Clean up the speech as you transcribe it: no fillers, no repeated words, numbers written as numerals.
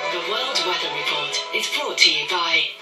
The World Weather Report is brought to you by